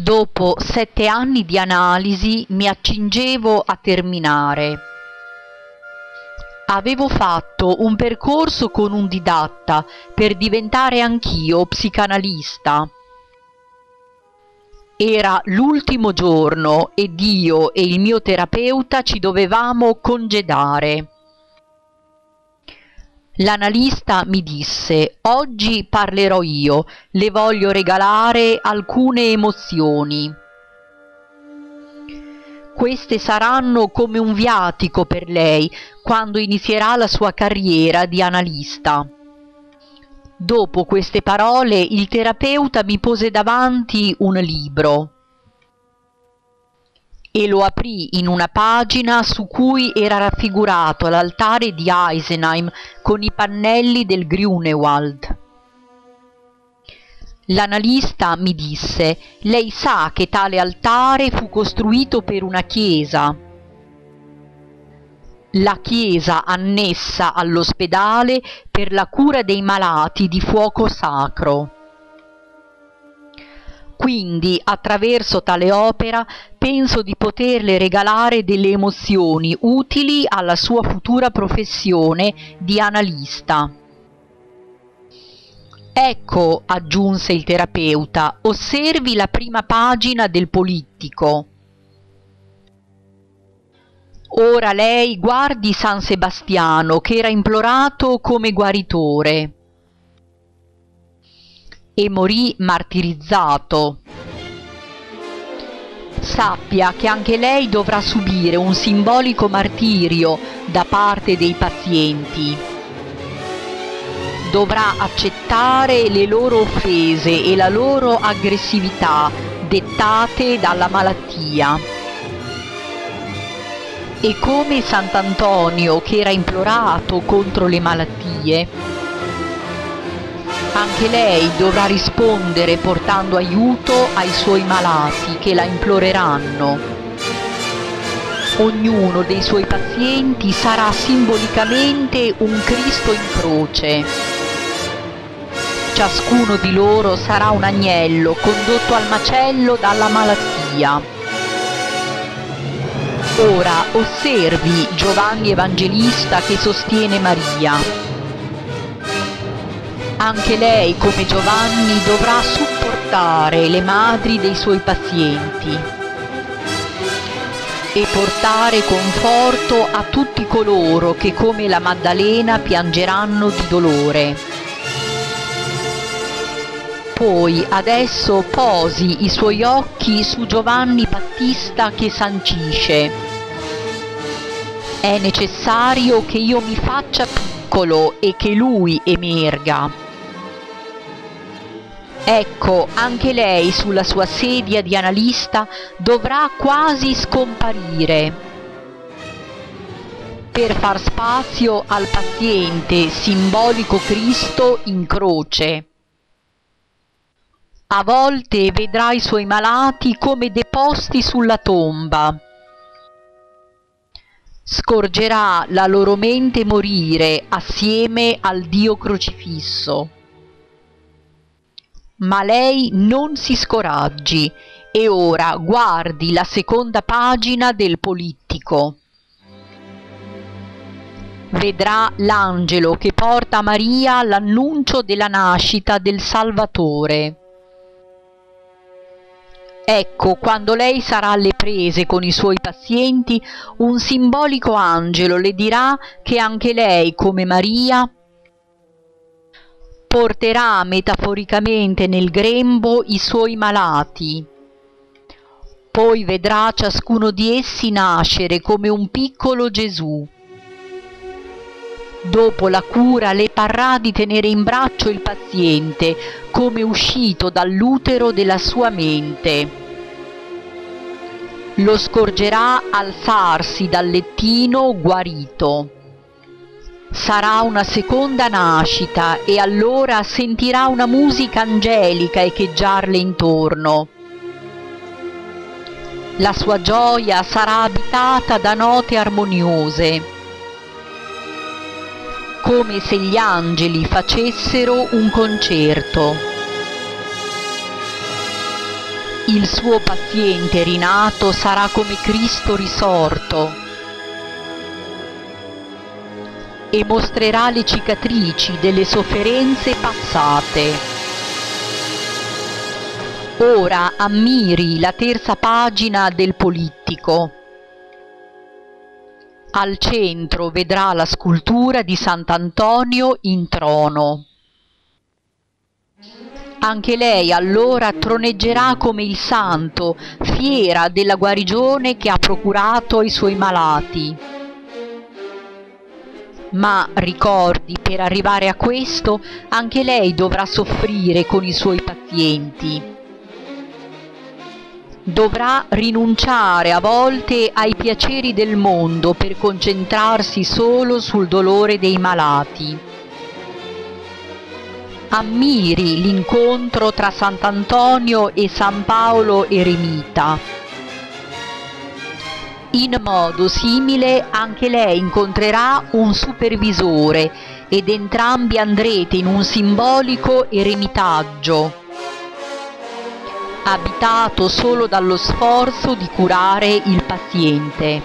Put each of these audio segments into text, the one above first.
Dopo 7 anni di analisi mi accingevo a terminare. Avevo fatto un percorso con un didatta per diventare anch'io psicanalista. Era l'ultimo giorno ed io e il mio terapeuta ci dovevamo congedare. L'analista mi disse: «Oggi parlerò io, le voglio regalare alcune emozioni. Queste saranno come un viatico per lei quando inizierà la sua carriera di analista». Dopo queste parole il terapeuta mi pose davanti un libro e lo aprì in una pagina su cui era raffigurato l'altare di Eisenheim con i pannelli del Grunewald. L'analista mi disse: «Lei sa che tale altare fu costruito per una chiesa. La chiesa annessa all'ospedale per la cura dei malati di fuoco sacro. Quindi, attraverso tale opera, penso di poterle regalare delle emozioni utili alla sua futura professione di analista». «Ecco», aggiunse il terapeuta, «osservi la prima pagina del Polittico. Ora lei guardi San Sebastiano, che era implorato come guaritore e morì martirizzato. Sappia che anche lei dovrà subire un simbolico martirio da parte dei pazienti. Dovrà accettare le loro offese e la loro aggressività dettate dalla malattia. E come Sant'Antonio, che era implorato contro le malattie, anche lei dovrà rispondere portando aiuto ai suoi malati che la imploreranno. Ognuno dei suoi pazienti sarà simbolicamente un Cristo in croce. Ciascuno di loro sarà un agnello condotto al macello dalla malattia. Ora osservi Giovanni Evangelista che sostiene Maria. Anche lei, come Giovanni, dovrà supportare le madri dei suoi pazienti e portare conforto a tutti coloro che, come la Maddalena, piangeranno di dolore. Poi adesso posi i suoi occhi su Giovanni Battista che sancisce: «È necessario che io mi faccia piccolo e che lui emerga». Ecco, anche lei sulla sua sedia di analista dovrà quasi scomparire per far spazio al paziente simbolico Cristo in croce. A volte vedrà i suoi malati come deposti sulla tomba. Scorgerà la loro mente morire assieme al Dio crocifisso. Ma lei non si scoraggi e ora guardi la seconda pagina del Polittico. Vedrà l'angelo che porta a Maria l'annuncio della nascita del Salvatore. Ecco, quando lei sarà alle prese con i suoi pazienti, un simbolico angelo le dirà che anche lei, come Maria, porterà metaforicamente nel grembo i suoi malati. Poi vedrà ciascuno di essi nascere come un piccolo Gesù. Dopo la cura le parrà di tenere in braccio il paziente come uscito dall'utero della sua mente. Lo scorgerà alzarsi dal lettino guarito. Sarà una seconda nascita e allora sentirà una musica angelica echeggiarle intorno. La sua gioia sarà abitata da note armoniose, come se gli angeli facessero un concerto. Il suo paziente rinato sarà come Cristo risorto e mostrerà le cicatrici delle sofferenze passate. Ora ammiri la terza pagina del Polittico. Al centro vedrà la scultura di Sant'Antonio in trono. Anche lei allora troneggerà come il santo, fiera della guarigione che ha procurato ai suoi malati. Ma ricordi, per arrivare a questo, anche lei dovrà soffrire con i suoi pazienti. Dovrà rinunciare a volte ai piaceri del mondo per concentrarsi solo sul dolore dei malati. Ammiri l'incontro tra Sant'Antonio e San Paolo Eremita. In modo simile anche lei incontrerà un supervisore ed entrambi andrete in un simbolico eremitaggio, abitato solo dallo sforzo di curare il paziente.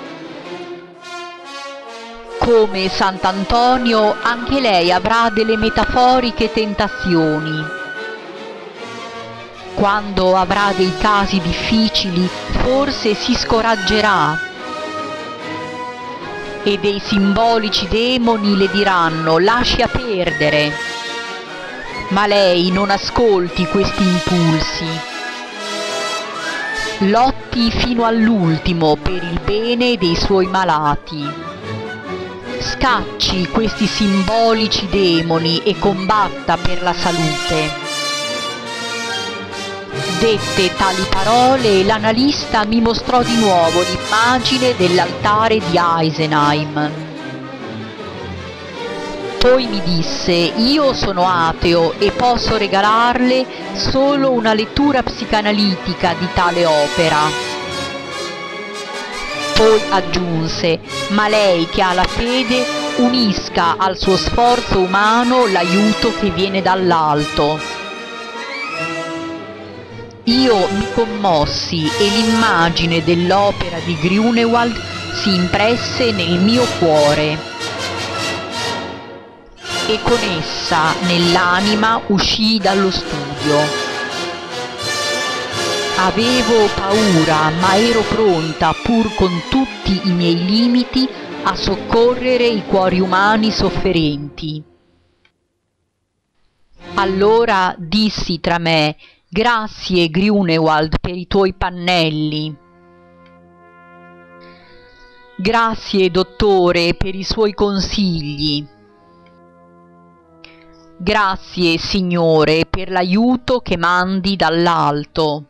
Come Sant'Antonio, anche lei avrà delle metaforiche tentazioni. Quando avrà dei casi difficili, forse si scoraggerà e dei simbolici demoni le diranno: lascia perdere. Ma lei non ascolti questi impulsi. Lotti fino all'ultimo per il bene dei suoi malati. Scacci questi simbolici demoni e combatta per la salute. Dette tali parole, l'analista mi mostrò di nuovo l'immagine dell'altare di Eisenheim. Poi mi disse: io sono ateo e posso regalarle solo una lettura psicanalitica di tale opera. Poi aggiunse: ma lei che ha la fede unisca al suo sforzo umano l'aiuto che viene dall'alto. Io mi commossi e l'immagine dell'opera di Grunewald si impresse nel mio cuore. E con essa nell'anima uscii dallo studio. Avevo paura, ma ero pronta, pur con tutti i miei limiti, a soccorrere i cuori umani sofferenti. Allora dissi tra me: grazie Grunewald per i tuoi pannelli. Grazie dottore per i suoi consigli. Grazie Signore per l'aiuto che mandi dall'alto.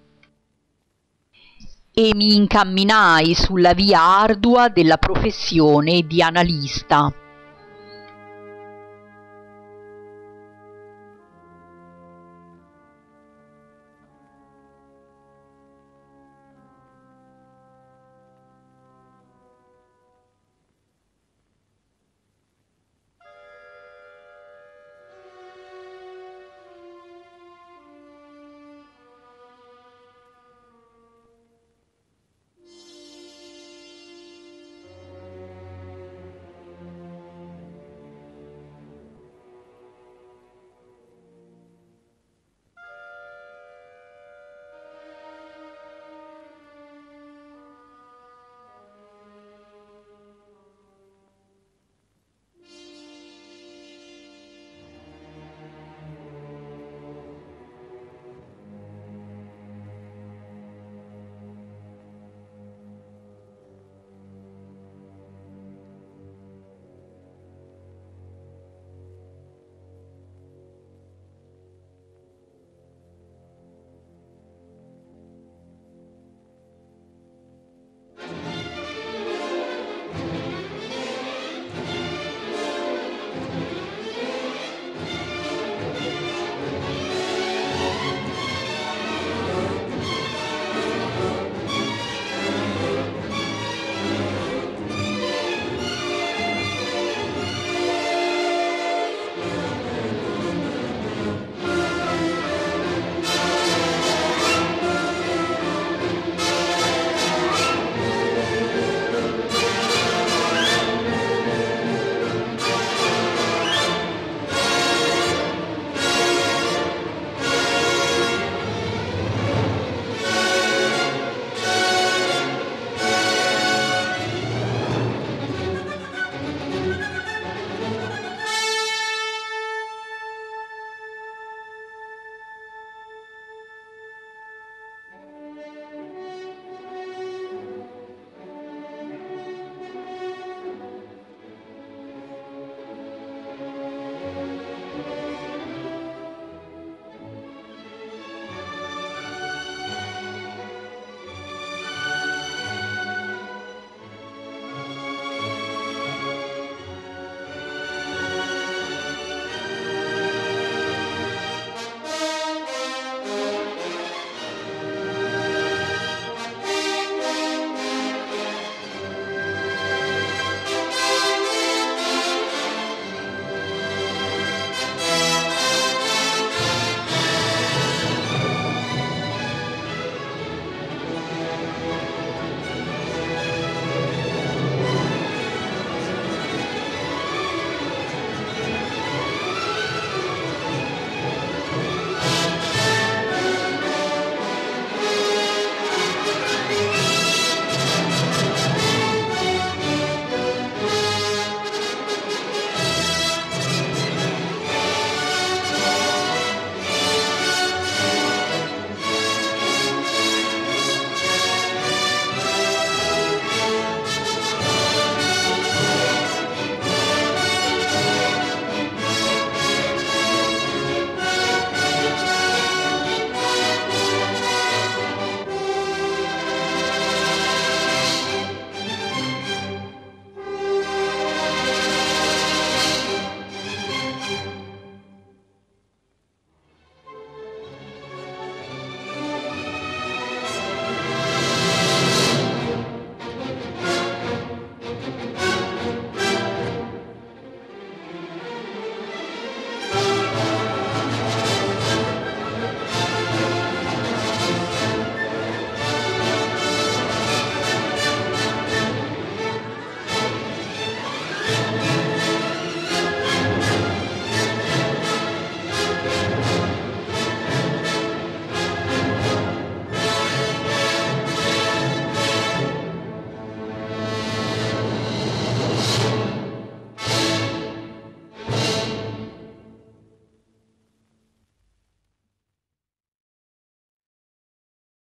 E mi incamminai sulla via ardua della professione di analista.